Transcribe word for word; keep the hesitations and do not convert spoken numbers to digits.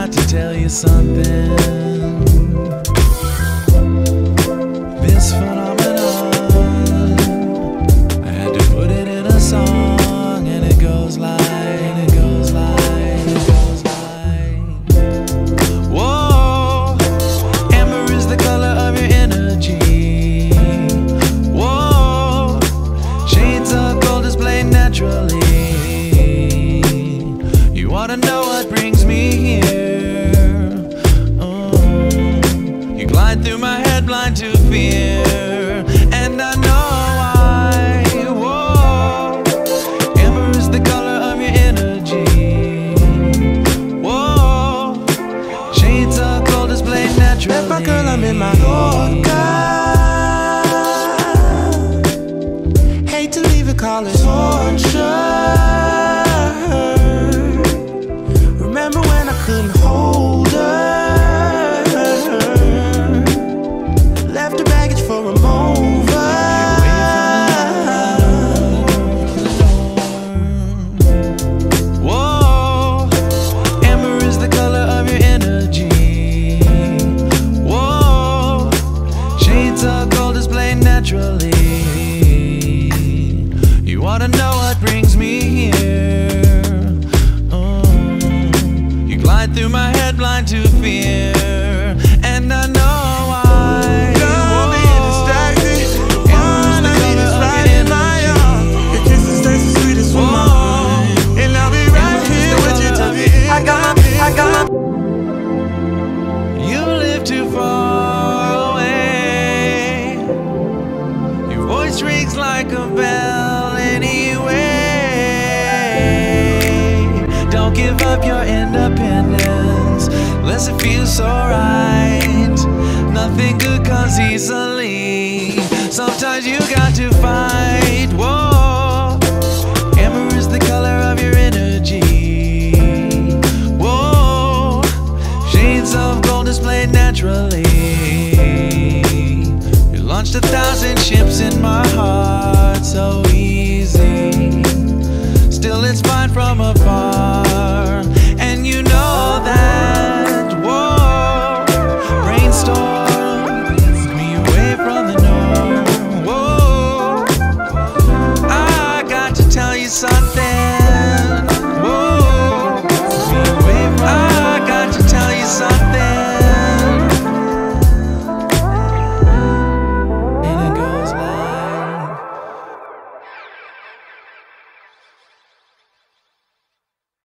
got to tell you something. This phenomenon, I had to put it in a song, and it goes like, and it goes like, it goes like. Whoa, amber is the color of your energy. Whoa, shades of gold displayed naturally. You wanna know what brings me here? Oh, you glide through my head blind to fear, and I know why. Whoa, amber is the color of your energy. Whoa, shades of gold displayed naturally. Ven pa' que la misma loca. Hate to leave it, call it torture. Remember when I couldn't hold her? Left her baggage for a mover. Whoa, amber is the color of your energy. Whoa, shades of gold displayed naturally. You wanna know what brings me here? Through my head blind to fear, and I know why. Don't be distracted. All I need is right in my arms. Your kisses taste the sweetest with mine, and I'll be right here with you till the end. I got my, I got my. You live too far away. Your voice rings like a bell anyway. Don't give up your independence, unless it feels so right. Nothing good comes easily. Sometimes you got to fight. Whoa, amber is the color of your energy. Whoa, shades of gold displayed naturally. You launched a thousand ships in my heart so easy. Still it's fine from afar.